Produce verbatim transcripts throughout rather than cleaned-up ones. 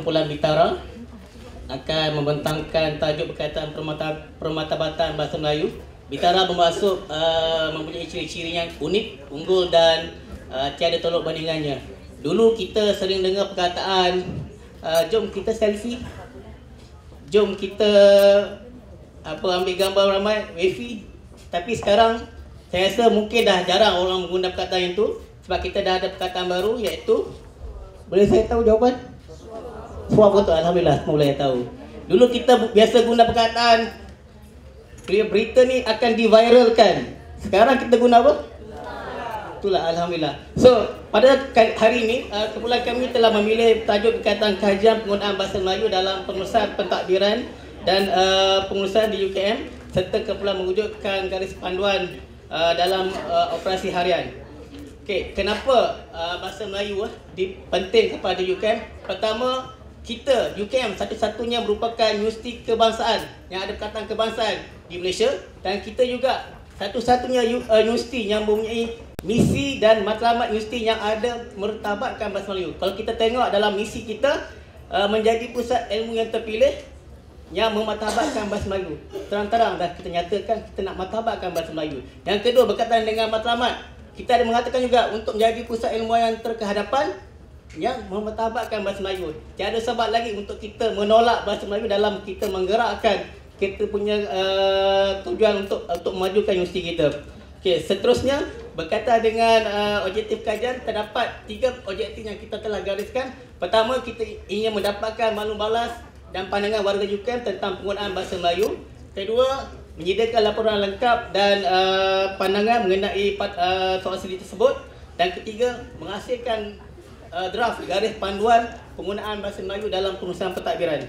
Kumpulan Bitara akan membentangkan tajuk berkaitan permata, permatabatan bahasa Melayu. Bitara bermaksud uh, mempunyai ciri-ciri yang unik, unggul dan uh, tiada tolok bandingannya. Dulu kita sering dengar perkataan, uh, jom kita selfie, jom kita apa ambil gambar ramai, wifi. Tapi sekarang saya rasa mungkin dah jarang orang menggunakan perkataan itu sebab kita dah ada perkataan baru iaitu, boleh saya tahu jawapan? Suap betul, alhamdulillah semua boleh tahu. Dulu kita biasa guna perkataan berita ni akan diviralkan. Sekarang kita guna apa? Itulah, alhamdulillah. So, pada hari ini kumpulan kami telah memilih tajuk berkaitan kajian penggunaan bahasa Melayu dalam pengurusan pentadbiran dan uh, pengurusan di U K M serta kumpulan mewujudkan garis panduan uh, dalam uh, operasi harian. Okey, kenapa uh, bahasa Melayu uh, penting kepada U K M? Pertama, kita U K M satu-satunya merupakan universiti kebangsaan yang ada perkataan kebangsaan di Malaysia, dan kita juga satu-satunya uh, universiti yang mempunyai misi dan matlamat universiti yang ada mertabatkan bahasa Melayu. Kalau kita tengok dalam misi kita, uh, menjadi pusat ilmu yang terpilih yang memartabatkan bahasa Melayu. Terang-terang dah kita nyatakan kita nak martabatkan bahasa Melayu. Yang kedua, berkaitan dengan matlamat, kita ada mengatakan juga untuk menjadi pusat ilmuwan yang terkehadapan yang memartabatkan bahasa Melayu. Tiada sebab lagi untuk kita menolak bahasa Melayu dalam kita menggerakkan kita punya uh, tujuan untuk untuk memajukan universiti kita. Okey, seterusnya berkaitan dengan uh, objektif kajian, terdapat tiga objektif yang kita telah gariskan. Pertama, kita ingin mendapatkan maklum balas dan pandangan warga U K M tentang penggunaan bahasa Melayu. Kedua, menyediakan laporan lengkap dan uh, pandangan mengenai uh, soal studi tersebut. Dan ketiga, menghasilkan uh, draft garis panduan penggunaan bahasa Melayu dalam pengurusan pentadbiran.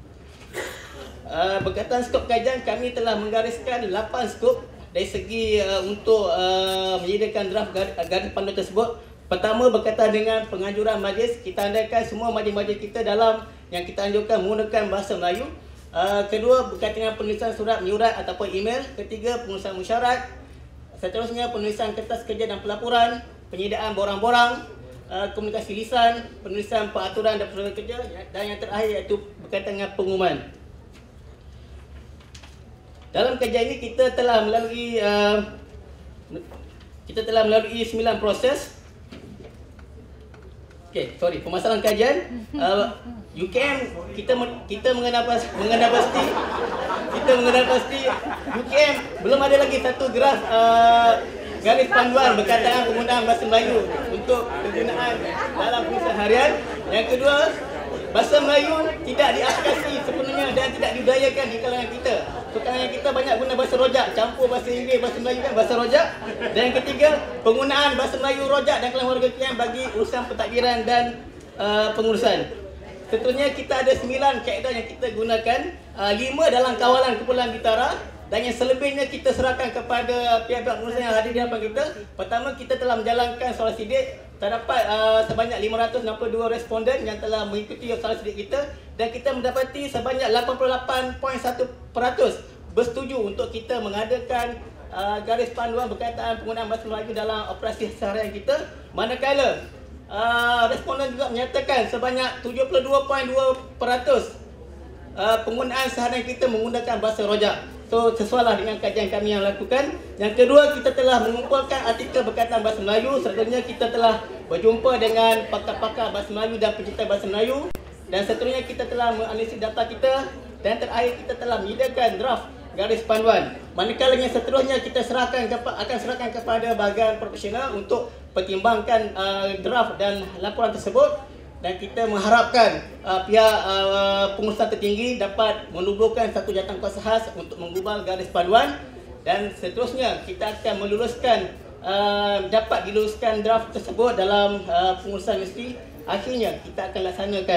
Uh, berkaitan skop kajian, kami telah menggariskan lapan skop dari segi uh, untuk uh, menyediakan draft garis, garis panduan tersebut. Pertama, berkaitan dengan penganjuran majlis, kita andaikan semua majlis-majlis kita dalam yang kita anjurkan menggunakan bahasa Melayu. Uh, kedua, berkaitan dengan penulisan surat menyurat ataupun email. Ketiga, pengurusan mesyuarat. Seterusnya, penulisan kertas kerja dan pelaporan, penyediaan borang-borang, uh, komunikasi lisan, penulisan peraturan dan peraturan kerja, dan yang terakhir iaitu berkaitan dengan pengumuman. Dalam kajian ini kita telah melalui uh, kita telah melalui sembilan proses. Okey, sorry, permasalahan kajian uh, U K M kita kita mengenal mengenal pasti kita mengenal pasti U K M belum ada lagi satu graf uh, garis panduan berkaitan penggunaan bahasa Melayu untuk penggunaan dalam penulisan harian. Yang kedua, bahasa Melayu tidak diakasi sepenuhnya dan tidak dibudayakan di kalangan kita. So, kalangan kita banyak guna bahasa rojak, campur bahasa Inggeris, bahasa Melayu kan, bahasa rojak. Dan yang ketiga, penggunaan bahasa Melayu rojak dan kalangan warga U K M bagi urusan pentadbiran dan uh, pengurusan. Seterusnya, kita ada sembilan kaedah yang kita gunakan, uh, lima dalam kawalan kumpulan Bitara, dan yang selebihnya kita serahkan kepada pihak-pihak pengurusan yang hadir di hadapan kita. Pertama, kita telah menjalankan soal sidik. Terdapat uh, sebanyak lima ratus enam puluh dua responden yang telah mengikuti soal sidik kita, dan kita mendapati sebanyak lapan puluh lapan perpuluhan satu peratus bersetuju untuk kita mengadakan uh, garis panduan berkaitan penggunaan bahasa Melayu dalam operasi seharian kita. Manakala uh, responden juga menyatakan sebanyak tujuh puluh dua perpuluhan dua peratus uh, penggunaan seharian kita menggunakan bahasa rojak. So, sesuailah dengan kajian kami yang lakukan. Yang kedua, kita telah mengumpulkan artikel berkaitan bahasa Melayu. Seterusnya, kita telah berjumpa dengan pakar-pakar bahasa Melayu dan pencinta bahasa Melayu. Dan seterusnya, kita telah menganalisis data kita. Dan terakhir, kita telah menyediakan draft garis panduan. Manakala yang seterusnya, kita serahkan akan serahkan kepada bahagian profesional untuk pertimbangkan uh, draft dan laporan tersebut. Dan kita mengharapkan uh, pihak uh, pengurusan tertinggi dapat menubuhkan satu jawatan kuasa khas untuk menggubal garis panduan. Dan seterusnya kita akan meluluskan, uh, dapat diluluskan draft tersebut dalam uh, pengurusan universiti. Akhirnya kita akan laksanakan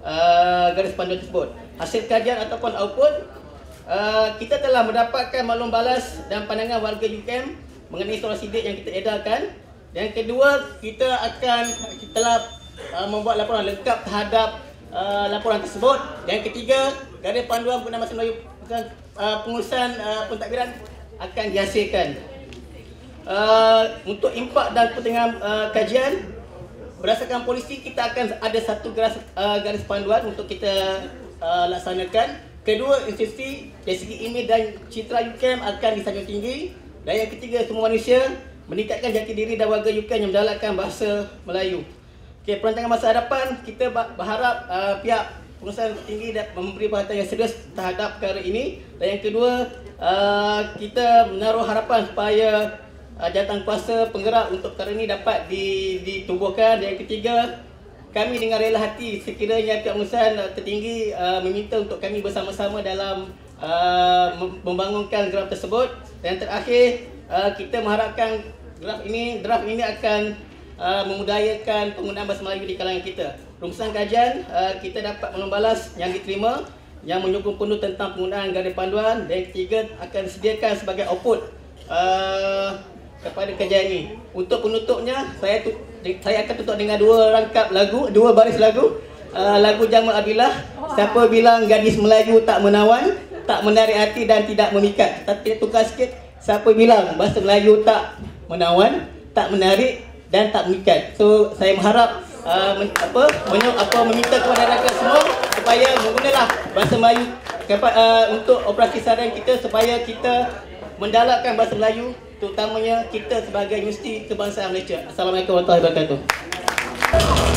uh, garis panduan tersebut. Hasil kajian ataupun output, uh, kita telah mendapatkan maklum balas dan pandangan warga U K M mengenai soal sidik yang kita edarkan. Dan kedua, kita akan kita telah Uh, membuat laporan lengkap terhadap uh, laporan tersebut. Yang ketiga, garis panduan penggunaan bahasa Melayu uh, pengurusan uh, pentadbiran akan dihasilkan. Uh, untuk impak dan kepentingan uh, kajian, berdasarkan polisi kita akan ada satu garis, uh, garis panduan untuk kita uh, laksanakan. Kedua, institusi dari segi imej dan citra U K M akan disanjung tinggi. Dan yang ketiga, semua manusia meningkatkan jati diri dan warga U K M yang mendalakkan bahasa Melayu. Okay, perancangan masa hadapan, kita berharap uh, pihak pengurusan tinggi dan memberi perhatian yang serius terhadap perkara ini. Dan yang kedua, uh, kita menaruh harapan supaya uh, jawatankuasa penggerak untuk perkara ini dapat ditubuhkan. Dan yang ketiga, kami dengan rela hati sekiranya pihak pengurusan uh, tertinggi uh, meminta untuk kami bersama-sama dalam uh, membangunkan draft tersebut. Dan yang terakhir, uh, kita mengharapkan draft ini draft ini akan Uh, memudayakan penggunaan bahasa Melayu di kalangan kita. Rumusan kajian uh, kita dapat membalas yang diterima yang menyokong penuh tentang penggunaan garis panduan, dan yang ketiga akan disediakan sebagai output uh, kepada kajian ini. Untuk penutupnya, saya tu, saya akan tutup dengan dua rangkap lagu, dua baris lagu. Uh, lagu Jamal Abilah, siapa bilang gadis Melayu tak menawan, tak menarik hati dan tidak memikat. Tapi tukar sikit, siapa bilang bahasa Melayu tak menawan, tak menarik dan tak mengikat. So saya mengharap uh, men, apa menyo, apa meminta kepada rakyat semua supaya menggunakan bahasa Melayu kepa, uh, untuk operasi saran kita, supaya kita mendalakkan bahasa Melayu, terutamanya kita sebagai Universiti Kebangsaan Malaysia. Assalamualaikum warahmatullahi wabarakatuh.